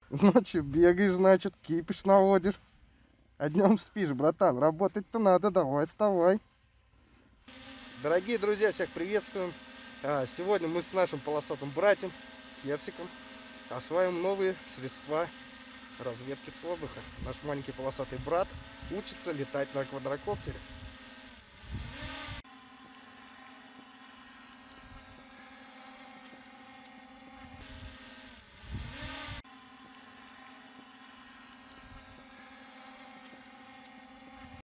Ночью бегаешь, значит, кипиш наводишь. А днем спишь, братан. Работать-то надо, давай, вставай. Дорогие друзья, всех приветствуем. Сегодня мы с нашим полосатым братом, Херсиком, осваиваем новые средства разведки с воздуха. Наш маленький полосатый брат учится летать на квадрокоптере.